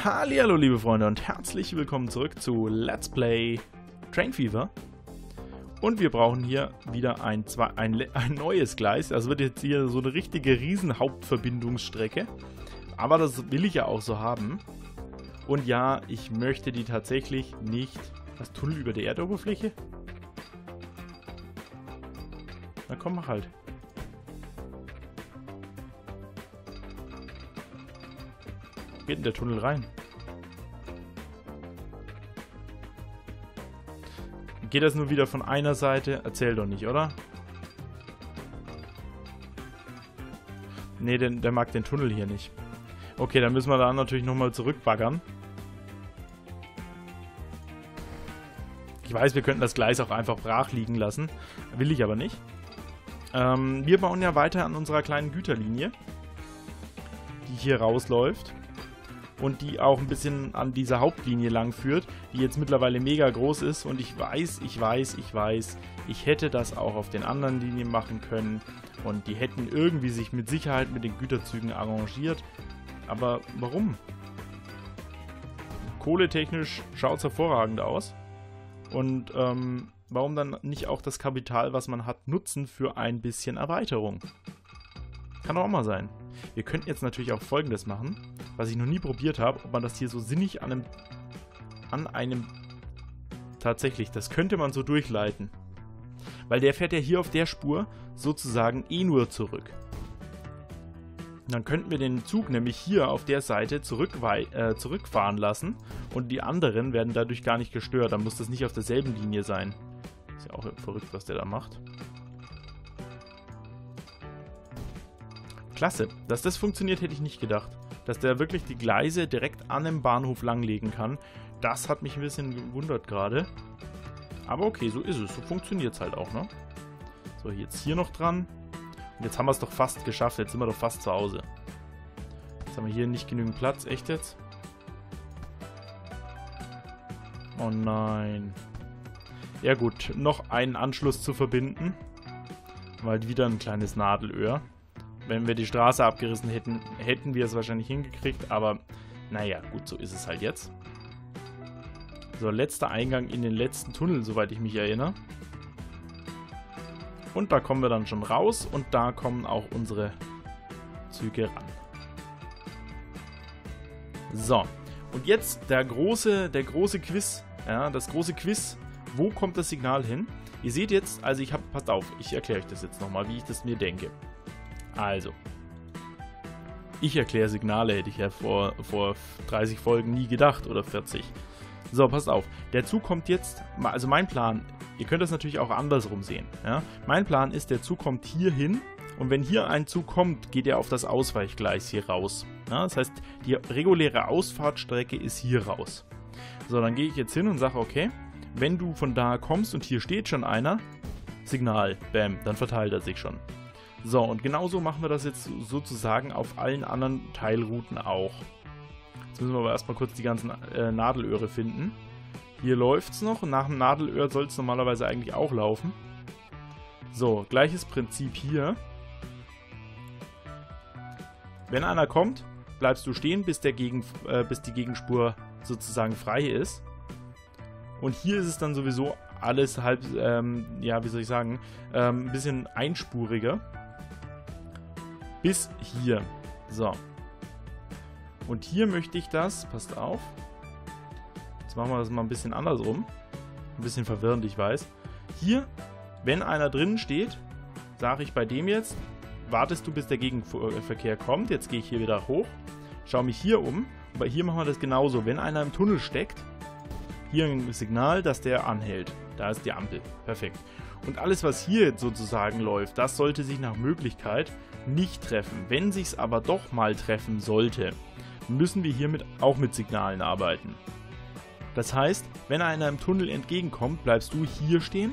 Hallihallo liebe Freunde und herzlich willkommen zurück zu Let's Play Train Fever. Und wir brauchen hier wieder ein neues Gleis. Das wird jetzt hier so eine richtige Riesen-Hauptverbindungsstrecke. Aber das will ich ja auch so haben. Und ja, ich möchte die tatsächlich nicht... Was, Tunnel über der Erdoberfläche? Na komm, mach halt. Wo geht denn der Tunnel rein? Geht das nur wieder von einer Seite? Erzähl doch nicht, oder? Nee, der mag den Tunnel hier nicht. Okay, dann müssen wir da natürlich nochmal zurückbaggern. Ich weiß, wir könnten das Gleis auch einfach brach liegen lassen. Will ich aber nicht. Wir bauen ja weiter an unserer kleinen Güterlinie, die hier rausläuft. Und die auch ein bisschen an dieser Hauptlinie lang führt, die jetzt mittlerweile mega groß ist. Und ich weiß, ich hätte das auch auf den anderen Linien machen können. Und die hätten irgendwie sich mit Sicherheit mit den Güterzügen arrangiert. Aber warum? Kohletechnisch schaut es hervorragend aus. Und warum dann nicht auch das Kapital, was man hat, nutzen für ein bisschen Erweiterung? Kann doch auch mal sein. Wir könnten jetzt natürlich auch Folgendes machen, was ich noch nie probiert habe, ob man das hier so sinnig an einem tatsächlich, das könnte man so durchleiten. Weil der fährt ja hier auf der Spur sozusagen eh nur zurück. Dann könnten wir den Zug nämlich hier auf der Seite zurückfahren lassen und die anderen werden dadurch gar nicht gestört. Dann muss das nicht auf derselben Linie sein. Ist ja auch verrückt, was der da macht. Klasse, dass das funktioniert, hätte ich nicht gedacht. Dass der wirklich die Gleise direkt an dem Bahnhof langlegen kann, das hat mich ein bisschen gewundert gerade. Aber okay, so ist es. So funktioniert es halt auch, ne? So, jetzt hier noch dran. Und jetzt haben wir es doch fast geschafft. Jetzt sind wir doch fast zu Hause. Jetzt haben wir hier nicht genügend Platz. Echt jetzt? Oh nein. Ja gut, noch einen Anschluss zu verbinden. Weil wieder ein kleines Nadelöhr. Wenn wir die Straße abgerissen hätten, hätten wir es wahrscheinlich hingekriegt, aber naja, gut, so ist es halt jetzt. So, letzter Eingang in den letzten Tunnel, soweit ich mich erinnere. Und da kommen wir dann schon raus und da kommen auch unsere Züge ran. So, und jetzt der große Quiz, ja, das große Quiz, wo kommt das Signal hin? Ihr seht jetzt, also passt auf, ich erkläre euch das jetzt nochmal, wie ich das mir denke. Also, ich erkläre Signale, hätte ich ja vor 30 Folgen nie gedacht, oder 40. So, passt auf, der Zug kommt jetzt, also mein Plan, ihr könnt das natürlich auch andersrum sehen. Ja? Mein Plan ist, der Zug kommt hier hin und wenn hier ein Zug kommt, geht er auf das Ausweichgleis hier raus. Ja? Das heißt, die reguläre Ausfahrtstrecke ist hier raus. So, dann gehe ich jetzt hin und sage, okay, wenn du von da kommst und hier steht schon einer, Signal, bam, dann verteilt er sich schon. So, und genauso machen wir das jetzt sozusagen auf allen anderen Teilrouten auch. Jetzt müssen wir aber erstmal kurz die ganzen Nadelöhre finden. Hier läuft es noch und nach dem Nadelöhr soll es normalerweise eigentlich auch laufen. So, gleiches Prinzip hier. Wenn einer kommt, bleibst du stehen, bis die Gegenspur sozusagen frei ist. Und hier ist es dann sowieso alles halb, ja, wie soll ich sagen, ein bisschen einspuriger. Bis hier. So. Und hier möchte ich das, passt auf. Jetzt machen wir das mal ein bisschen andersrum. Ein bisschen verwirrend, ich weiß. Hier, wenn einer drinnen steht, sage ich bei dem jetzt, wartest du, bis der Gegenverkehr kommt. Jetzt gehe ich hier wieder hoch, schaue mich hier um. Aber hier machen wir das genauso. Wenn einer im Tunnel steckt, hier ein Signal, dass der anhält. Da ist die Ampel. Perfekt. Und alles, was hier jetzt sozusagen läuft, das sollte sich nach Möglichkeit nicht treffen. Wenn sich es aber doch mal treffen sollte, müssen wir hiermit auch mit Signalen arbeiten. Das heißt, wenn einer im Tunnel entgegenkommt, bleibst du hier stehen.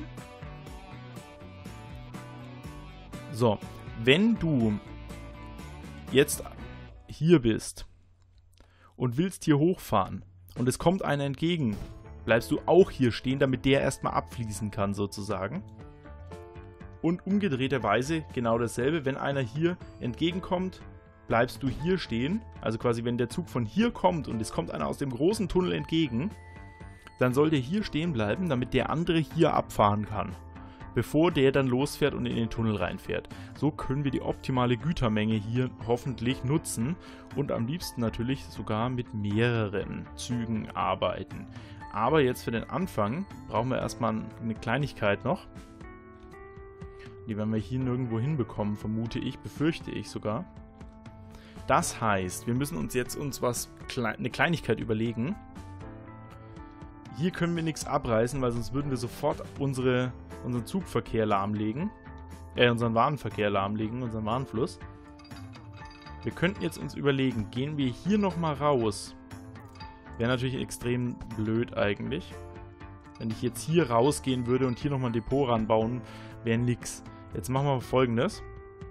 So, wenn du jetzt hier bist und willst hier hochfahren und es kommt einer entgegen, bleibst du auch hier stehen, damit der erstmal abfließen kann sozusagen. Und umgedrehterweise genau dasselbe, wenn einer hier entgegenkommt, bleibst du hier stehen. Also quasi, wenn der Zug von hier kommt und es kommt einer aus dem großen Tunnel entgegen, dann soll der hier stehen bleiben, damit der andere hier abfahren kann, bevor der dann losfährt und in den Tunnel reinfährt. So können wir die optimale Gütermenge hier hoffentlich nutzen und am liebsten natürlich sogar mit mehreren Zügen arbeiten. Aber jetzt für den Anfang brauchen wir erstmal eine Kleinigkeit noch. Die werden wir hier nirgendwo hinbekommen, vermute ich, befürchte ich sogar. Das heißt, wir müssen uns jetzt eine Kleinigkeit überlegen. Hier können wir nichts abreißen, weil sonst würden wir sofort unseren Zugverkehr lahmlegen. Unseren Warenverkehr lahmlegen, unseren Warenfluss. Wir könnten jetzt uns überlegen, gehen wir hier nochmal raus. Wäre natürlich extrem blöd eigentlich. Wenn ich jetzt hier rausgehen würde und hier nochmal ein Depot ranbauen, wäre nix. Jetzt machen wir Folgendes.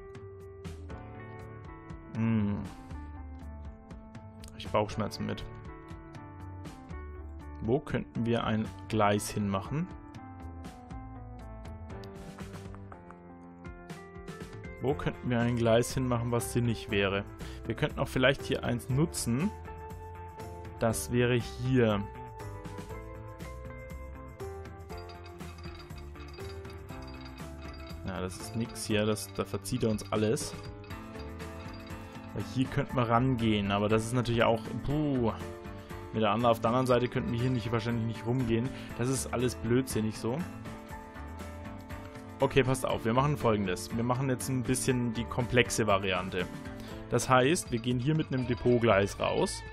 Habe ich Bauchschmerzen mit. Wo könnten wir ein Gleis hinmachen? Wo könnten wir ein Gleis hinmachen, was sinnig wäre? Wir könnten auch vielleicht hier eins nutzen. Das wäre hier. Ja, das ist nix hier. Da verzieht er uns alles. Weil hier könnten wir rangehen, aber das ist natürlich auch... auf der anderen Seite könnten wir hier wahrscheinlich nicht rumgehen. Das ist alles blödsinnig so. Okay, passt auf. Wir machen Folgendes. Wir machen jetzt ein bisschen die komplexe Variante. Das heißt, wir gehen hier mit einem Depotgleis raus.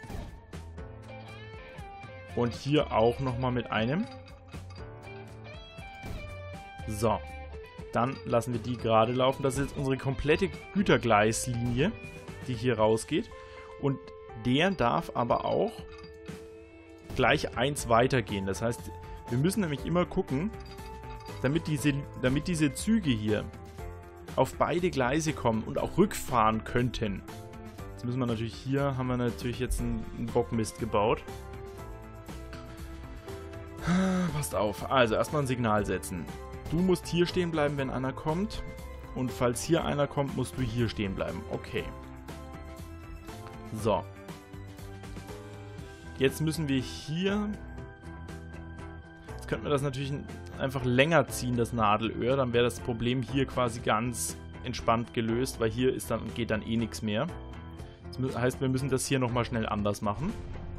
Und hier auch nochmal mit einem. So. Dann lassen wir die gerade laufen. Das ist jetzt unsere komplette Gütergleislinie, die hier rausgeht. Und der darf aber auch gleich eins weitergehen. Das heißt, wir müssen nämlich immer gucken, damit diese Züge hier auf beide Gleise kommen und auch rückfahren könnten. Jetzt müssen wir natürlich hier, haben wir natürlich jetzt einen Bockmist gebaut. Passt auf. Also erstmal ein Signal setzen. Du musst hier stehen bleiben, wenn einer kommt. Und falls hier einer kommt, musst du hier stehen bleiben. Okay. So. Jetzt müssen wir hier... Jetzt könnten wir das natürlich einfach länger ziehen, das Nadelöhr. Dann wäre das Problem hier quasi ganz entspannt gelöst, weil hier geht dann eh nichts mehr. Das heißt, wir müssen das hier nochmal schnell anders machen.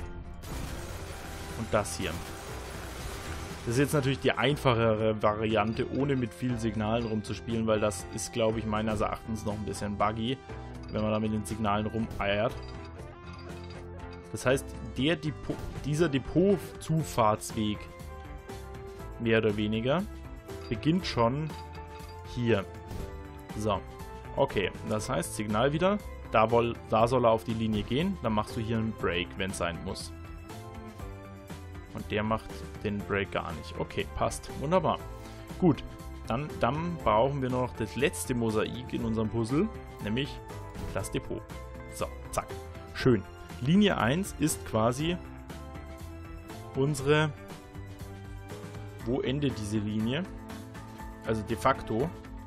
Und das hier. Das ist jetzt natürlich die einfachere Variante, ohne mit vielen Signalen rumzuspielen, weil das ist, glaube ich, meines Erachtens noch ein bisschen buggy, wenn man da mit den Signalen rumeiert. Das heißt, dieser Depot-Zufahrtsweg, mehr oder weniger, beginnt schon hier. So, okay, das heißt, Signal wieder, da soll er auf die Linie gehen, dann machst du hier einen Break, wenn es sein muss. Und der macht den Break gar nicht. Okay, passt. Wunderbar. Gut, dann brauchen wir noch das letzte Mosaik in unserem Puzzle, nämlich das Depot. So, zack. Schön. Linie 1 ist quasi unsere... Wo endet diese Linie? Also de facto.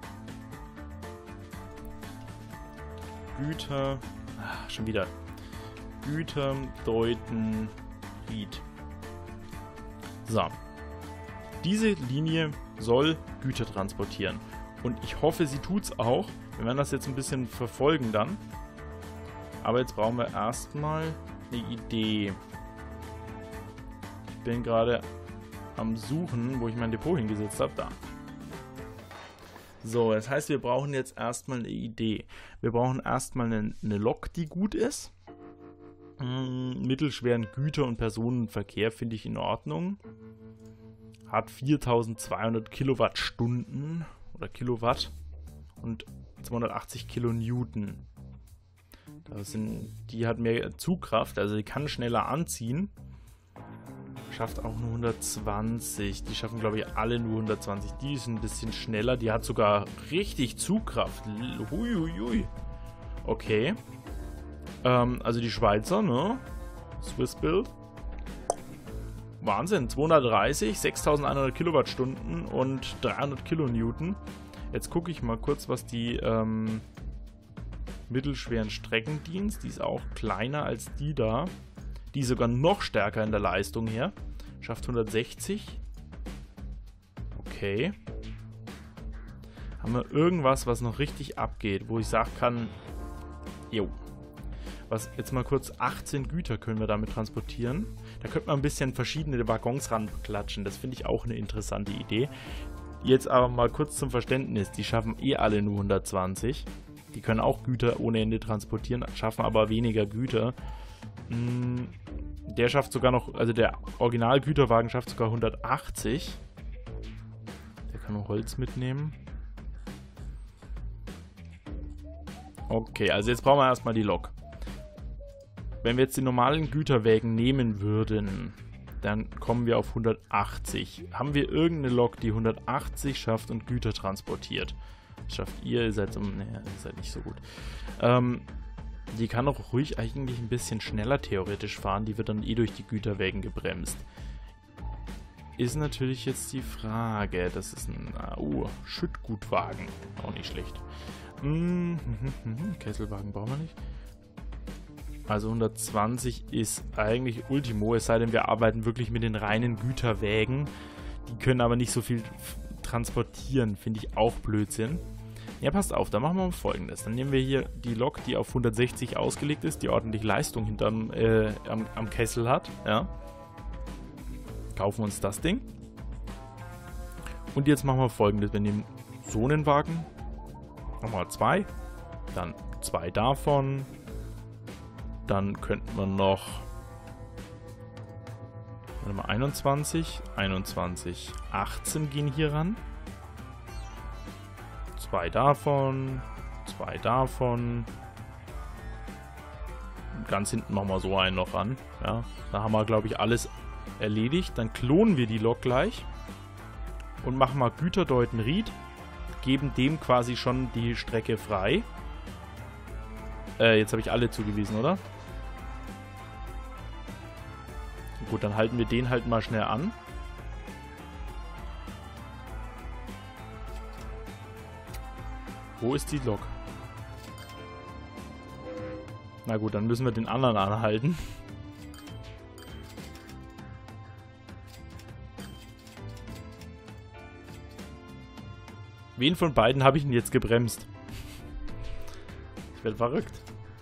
Güter... schon wieder. Güter deuten Ried. So. Diese Linie soll Güter transportieren. Und ich hoffe, sie tut's auch. Wir werden das jetzt ein bisschen verfolgen dann. Aber jetzt brauchen wir erstmal eine Idee. Ich bin gerade am Suchen, wo ich mein Depot hingesetzt habe. Da. So, das heißt, wir brauchen jetzt erstmal eine Idee. Wir brauchen erstmal eine Lok, die gut ist. Mittelschweren Güter- und Personenverkehr finde ich in Ordnung. Hat 4200 Kilowattstunden oder Kilowatt und 280 Kilonewton. Die hat mehr Zugkraft, also die kann schneller anziehen. Schafft auch nur 120. Die schaffen, glaube ich, alle nur 120. Die ist ein bisschen schneller. Die hat sogar richtig Zugkraft. Huiuiui. Okay. Also die Schweizer, ne? Swiss Build. Wahnsinn. 230, 6100 Kilowattstunden und 300 Kilonewton. Jetzt gucke ich mal kurz, was die mittelschweren Streckendienst. Die ist auch kleiner als die da. Die ist sogar noch stärker in der Leistung her. Schafft 160. Okay. Haben wir irgendwas, was noch richtig abgeht, wo ich sagen kann, jo. Was jetzt mal kurz 18 Güter können wir damit transportieren. Da könnte man ein bisschen verschiedene Waggons ranklatschen. Das finde ich auch eine interessante Idee. Jetzt aber mal kurz zum Verständnis. Die schaffen eh alle nur 120. Die können auch Güter ohne Ende transportieren, schaffen aber weniger Güter. Der schafft sogar noch, also der Originalgüterwagen schafft sogar 180. Der kann nur Holz mitnehmen. Okay, also jetzt brauchen wir erstmal die Lok. Wenn wir jetzt die normalen Güterwägen nehmen würden, dann kommen wir auf 180. Haben wir irgendeine Lok, die 180 schafft und Güter transportiert? Schafft ihr seid ihr seid nicht so gut. Die kann auch ruhig eigentlich ein bisschen schneller theoretisch fahren. Die wird dann eh durch die Güterwägen gebremst. Ist natürlich jetzt die Frage. Das ist ein Schüttgutwagen. Auch nicht schlecht. Kesselwagen brauchen wir nicht. Also 120 ist eigentlich Ultimo, es sei denn, wir arbeiten wirklich mit den reinen Güterwägen. Die können aber nicht so viel transportieren, finde ich auch Blödsinn. Ja, passt auf, dann machen wir mal Folgendes. Dann nehmen wir hier die Lok, die auf 160 ausgelegt ist, die ordentlich Leistung am Kessel hat. Ja. Kaufen uns das Ding. Und jetzt machen wir Folgendes. Wir nehmen so einen Wagen. Nochmal 2. Dann 2 davon. Dann könnten wir noch 21, 18 gehen hier ran. 2 davon, 2 davon. Und ganz hinten machen wir so einen noch ran. Ja, da haben wir, glaube ich, alles erledigt. Dann klonen wir die Lok gleich und machen mal Güterdeuten Ried. Geben dem quasi schon die Strecke frei. Jetzt habe ich alle zugewiesen, oder? Gut, dann halten wir den halt mal schnell an. Wo ist die Lok? Na gut, dann müssen wir den anderen anhalten. Wen von beiden habe ich denn jetzt gebremst? Ich werde verrückt.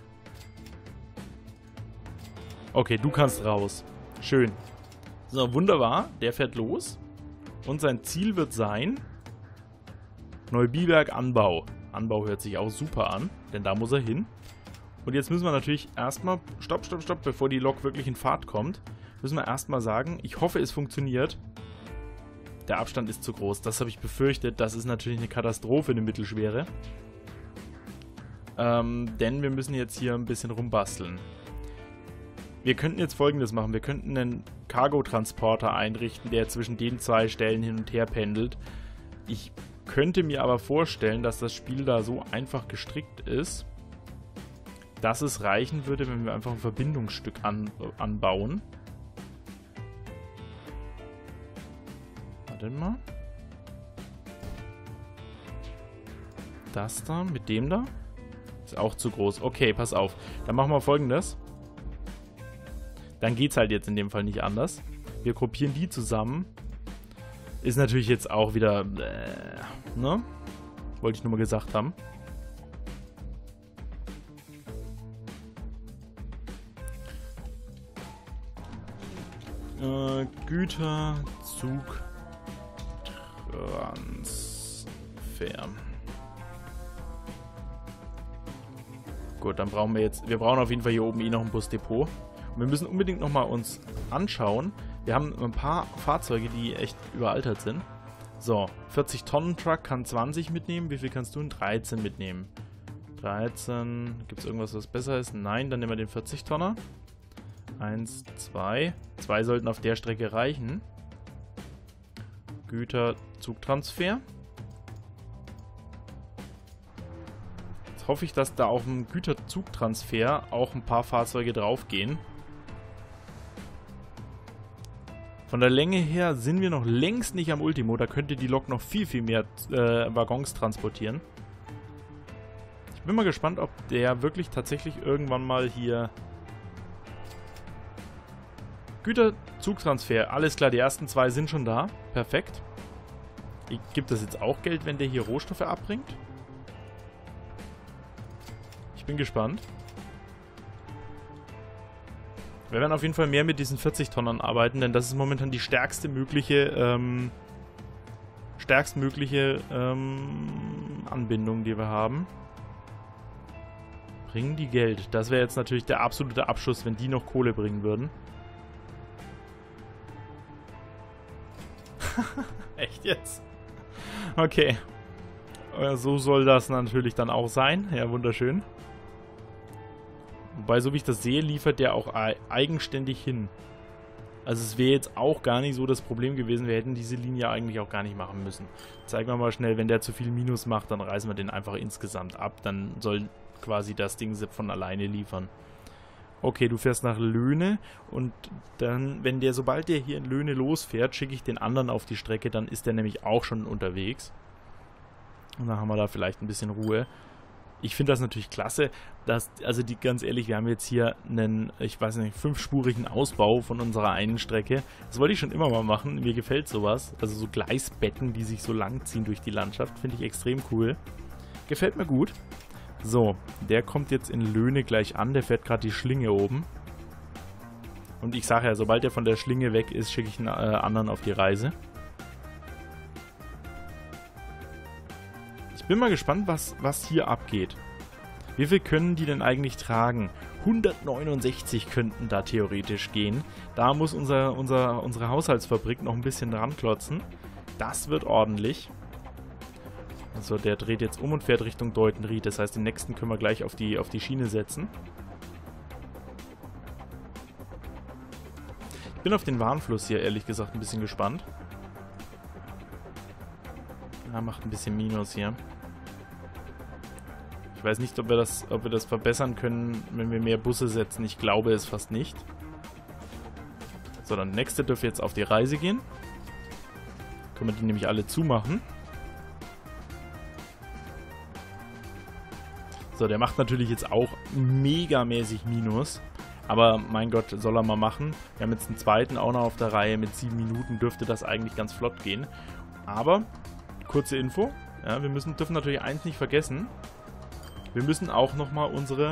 Okay, du kannst raus. Schön. So, wunderbar. Der fährt los. Und sein Ziel wird sein Neubiberg Anbau. Anbau hört sich auch super an, denn da muss er hin. Und jetzt müssen wir natürlich erstmal, stopp, bevor die Lok wirklich in Fahrt kommt, müssen wir erstmal sagen, ich hoffe, es funktioniert. Der Abstand ist zu groß, das habe ich befürchtet. Das ist natürlich eine Katastrophe, eine mittelschwere. Denn wir müssen jetzt hier ein bisschen rumbasteln. Wir könnten jetzt Folgendes machen. Wir könnten einen Cargo-Transporter einrichten, der zwischen den 2 Stellen hin und her pendelt. Ich könnte mir aber vorstellen, dass das Spiel da so einfach gestrickt ist, dass es reichen würde, wenn wir einfach ein Verbindungsstück anbauen. Warte mal. Das da mit dem da ist auch zu groß. Okay, pass auf. Dann machen wir Folgendes. Dann geht es halt jetzt in dem Fall nicht anders. Wir gruppieren die zusammen. Ist natürlich jetzt auch wieder... ne? Wollte ich nur mal gesagt haben. Güterzug Transfer. Gut, dann brauchen wir jetzt... Wir brauchen auf jeden Fall hier oben noch ein Busdepot. Und wir müssen unbedingt nochmal uns anschauen. Wir haben ein paar Fahrzeuge, die echt überaltert sind. So, 40 Tonnen Truck kann 20 mitnehmen. Wie viel kannst du? 13 mitnehmen. 13. Gibt es irgendwas, was besser ist? Nein, dann nehmen wir den 40 Tonner. 1, 2. 2 sollten auf der Strecke reichen. Güterzugtransfer. Jetzt hoffe ich, dass da auf dem Güterzugtransfer auch ein paar Fahrzeuge draufgehen. Von der Länge her sind wir noch längst nicht am Ultimo. Da könnte die Lok noch viel mehr Waggons transportieren. Ich Bin mal gespannt, ob der wirklich tatsächlich irgendwann mal hier... Güterzugtransfer, alles klar, die ersten 2 sind schon da. Perfekt. Gibt es jetzt auch Geld, wenn der hier Rohstoffe abbringt? Ich bin gespannt. Wir werden auf jeden Fall mehr mit diesen 40 Tonnen arbeiten, denn das ist momentan die stärkstmögliche Anbindung, die wir haben. Bringen die Geld? Das wäre jetzt natürlich der absolute Abschuss, wenn die noch Kohle bringen würden. Echt jetzt? Okay. So soll das natürlich dann auch sein. Ja, wunderschön. Wobei, so wie ich das sehe, liefert der auch eigenständig hin. Also es wäre jetzt auch gar nicht so das Problem gewesen. Wir hätten diese Linie eigentlich auch gar nicht machen müssen. Zeigen wir mal schnell, wenn der zu viel Minus macht, dann reißen wir den einfach insgesamt ab. Dann soll quasi das Ding von alleine liefern. Okay, du fährst nach Löhne und dann, sobald der hier in Löhne losfährt, schicke ich den anderen auf die Strecke, dann ist der nämlich auch schon unterwegs. Und dann haben wir da vielleicht ein bisschen Ruhe. Ich finde das natürlich klasse, also ganz ehrlich, wir haben jetzt hier einen, ich weiß nicht, 5-spurigen Ausbau von unserer einen Strecke. Das wollte ich schon immer mal machen, mir gefällt sowas. Also so Gleisbetten, die sich so lang ziehen durch die Landschaft, finde ich extrem cool. Gefällt mir gut. So, der kommt jetzt in Löhne gleich an, der fährt gerade die Schlinge oben. Und ich sage ja, sobald der von der Schlinge weg ist, schicke ich einen anderen auf die Reise. Ich bin mal gespannt, was hier abgeht. Wie viel können die denn eigentlich tragen? 169 könnten da theoretisch gehen. Da muss unsere Haushaltsfabrik noch ein bisschen dran klotzen. Das wird ordentlich. Also der dreht jetzt um und fährt Richtung Deutenried. Das heißt, den nächsten können wir gleich auf die Schiene setzen. Ich bin auf den Warenfluss hier ehrlich gesagt ein bisschen gespannt. Ja, macht ein bisschen Minus hier. Ich weiß nicht, ob wir das verbessern können, wenn wir mehr Busse setzen. Ich glaube es fast nicht. So, dann nächste dürfte jetzt auf die Reise gehen. Können wir die nämlich alle zumachen. So, der macht natürlich jetzt auch megamäßig Minus. Aber mein Gott, soll er mal machen. Wir haben jetzt einen zweiten auch noch auf der Reihe. Mit 7 Minuten dürfte das eigentlich ganz flott gehen. Aber, kurze Info. Ja, wir dürfen natürlich eins nicht vergessen. Wir müssen auch nochmal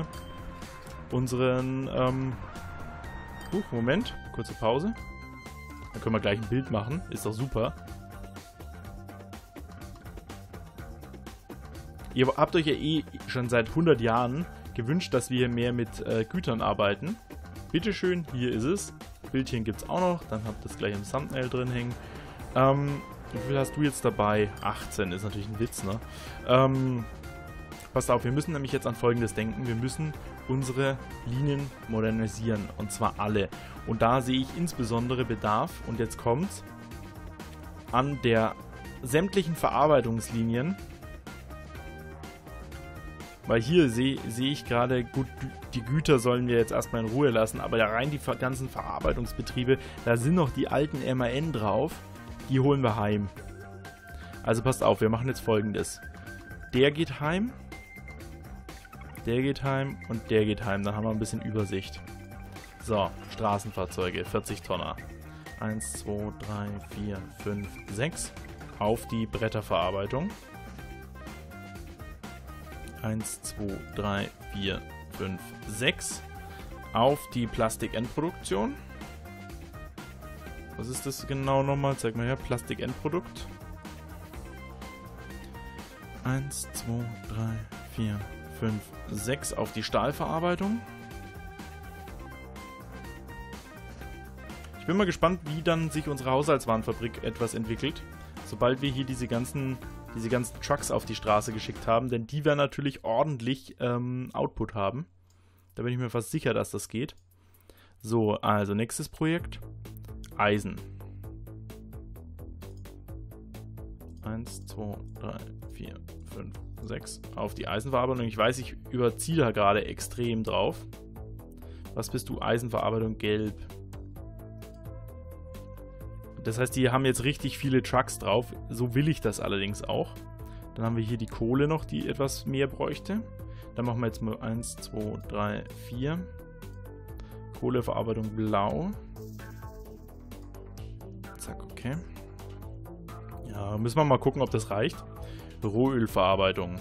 Moment. Kurze Pause. Dann können wir gleich ein Bild machen. Ist doch super. Ihr habt euch ja eh schon seit 100 Jahren gewünscht, dass wir mehr mit Gütern arbeiten. Bitteschön, hier ist es. Bildchen gibt es auch noch. Dann habt ihr es gleich im Thumbnail drin hängen. Wie viel hast du jetzt dabei? 18, ist natürlich ein Witz, ne? Passt auf, wir müssen nämlich jetzt an Folgendes denken. Wir müssen unsere Linien modernisieren. Und zwar alle. Und da sehe ich insbesondere Bedarf, und jetzt kommt's, an der sämtlichen Verarbeitungslinien. Weil hier sehe ich gerade, gut, die Güter sollen wir jetzt erstmal in Ruhe lassen, aber da rein die ganzen Verarbeitungsbetriebe, da sind noch die alten MAN drauf, die holen wir heim. Also passt auf, wir machen jetzt Folgendes. Der geht heim und der geht heim, dann haben wir ein bisschen Übersicht. So, Straßenfahrzeuge, 40 Tonner. 1, 2, 3, 4, 5, 6 auf die Bretterverarbeitung. 1, 2, 3, 4, 5, 6 auf die Plastikendproduktion. Was ist das genau nochmal? Zeig mal her, Plastikendprodukt. 1, 2, 3, 4, 5, 6 auf die Stahlverarbeitung. Ich bin mal gespannt, wie dann sich unsere Haushaltswarenfabrik etwas entwickelt, sobald wir hier diese ganzen Trucks auf die Straße geschickt haben, denn die werden natürlich ordentlich Output haben. Da bin ich mir fast sicher, dass das geht. So, also nächstes Projekt. Eisen. 1, 2, 3, 4, 5, 6 auf die Eisenverarbeitung. Ich weiß, ich überziehe da gerade extrem drauf. Was bist du? Eisenverarbeitung gelb. Das heißt, die haben jetzt richtig viele Trucks drauf. So will ich das allerdings auch. Dann haben wir hier die Kohle noch, die etwas mehr bräuchte. Dann machen wir jetzt mal 1, 2, 3, 4. Kohleverarbeitung blau. Zack, okay. Ja, müssen wir mal gucken, ob das reicht. Rohölverarbeitung.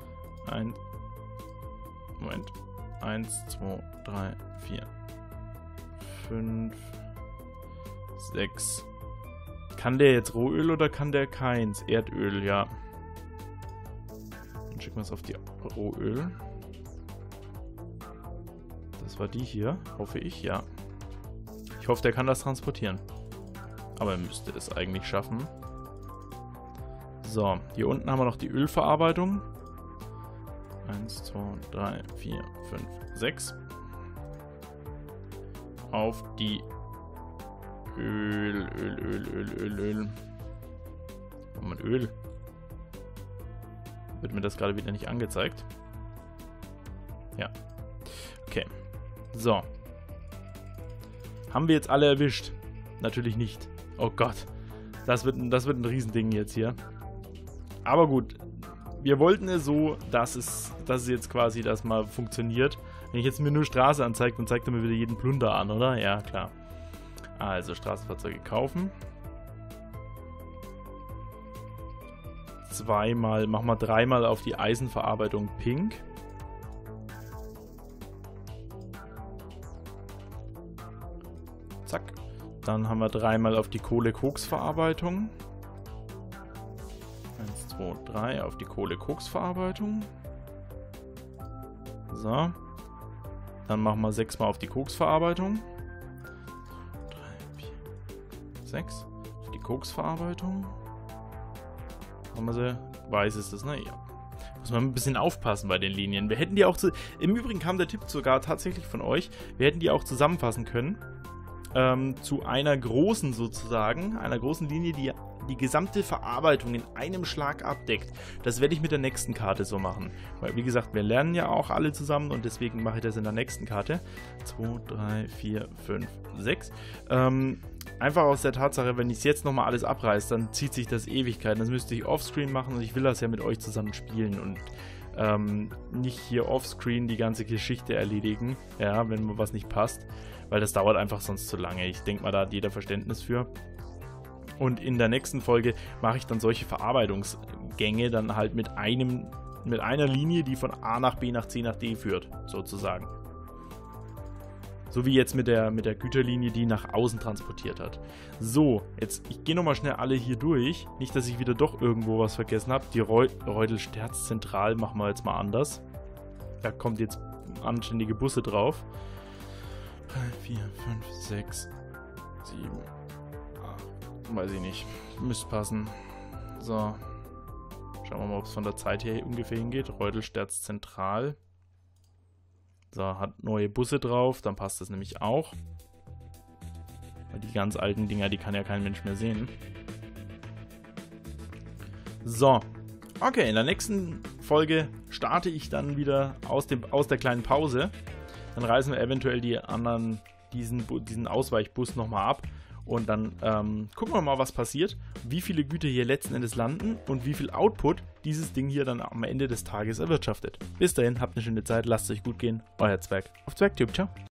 Moment. 1, 2, 3, 4, 5, 6. Kann der jetzt Rohöl oder kann der keins? Erdöl, ja. Dann schicken wir es auf die Rohöl. Das war die hier, hoffe ich, ja. Ich hoffe, der kann das transportieren. Aber er müsste es eigentlich schaffen. So, hier unten haben wir noch die Ölverarbeitung. 1, 2, 3, 4, 5, 6. Auf die Öl. Moment, Öl. Wird mir das gerade wieder nicht angezeigt? Ja. Okay. So. Haben wir jetzt alle erwischt? Natürlich nicht. Oh Gott. Das wird ein Riesending jetzt hier. Aber gut. Wir wollten es so, dass es jetzt quasi das mal funktioniert. Wenn ich jetzt mir nur Straße anzeige, dann zeigt er mir wieder jeden Plunder an, oder? Ja, klar. Also, Straßenfahrzeuge kaufen. Machen wir dreimal auf die Eisenverarbeitung pink. Zack. Dann haben wir dreimal auf die Kohle-Koks-Verarbeitung. 1, 2, 3 auf die Kohle-Koks-Verarbeitung. So. Dann machen wir 6 mal auf die Koksverarbeitung. 3, 4, 6. Auf die Koksverarbeitung. Haben wir sie? Weiß ist das, ne? Ja. Muss man ein bisschen aufpassen bei den Linien. Wir hätten die auch im Übrigen kam der Tipp sogar tatsächlich von euch. Wir hätten die auch zusammenfassen können. Zu einer großen sozusagen. Einer großen Linie, die die gesamte Verarbeitung in einem Schlag abdeckt. Das werde ich mit der nächsten Karte so machen. Weil, wie gesagt, wir lernen ja auch alle zusammen und deswegen mache ich das in der nächsten Karte. 2, 3, 4, 5, 6. Einfach aus der Tatsache, wenn ich es jetzt nochmal alles abreiße, dann zieht sich das Ewigkeiten. Das müsste ich offscreen machen und ich will das ja mit euch zusammen spielen und nicht hier offscreen die ganze Geschichte erledigen, ja, wenn mir was nicht passt, weil das dauert einfach sonst zu lange. Ich denke mal, da hat jeder Verständnis für. Und in der nächsten Folge mache ich dann solche Verarbeitungsgänge dann halt mit einer Linie, die von A nach B nach C nach D führt, sozusagen. So wie jetzt mit der Güterlinie, die nach außen transportiert hat. So, jetzt, ich gehe nochmal schnell alle hier durch. Nicht, dass ich wieder doch irgendwo was vergessen habe. Die Reudelsterz Zentral machen wir jetzt mal anders. Da kommt jetzt anständige Busse drauf. 3, 4, 5, 6, 7, 8. Weiß ich nicht. Müsste passen. So. Schauen wir mal, ob es von der Zeit her ungefähr hingeht. Reudelsterz Zentral. So, hat neue Busse drauf, dann passt das nämlich auch. Weil die ganz alten Dinger, die kann ja kein Mensch mehr sehen. So, okay, in der nächsten Folge starte ich dann wieder aus der kleinen Pause. Dann reißen wir eventuell diesen Ausweichbus nochmal ab. Und dann gucken wir mal, was passiert, wie viele Güter hier letzten Endes landen und wie viel Output dieses Ding hier dann am Ende des Tages erwirtschaftet. Bis dahin, habt eine schöne Zeit, lasst es euch gut gehen. Euer Zwerg auf Zwergtube, ciao.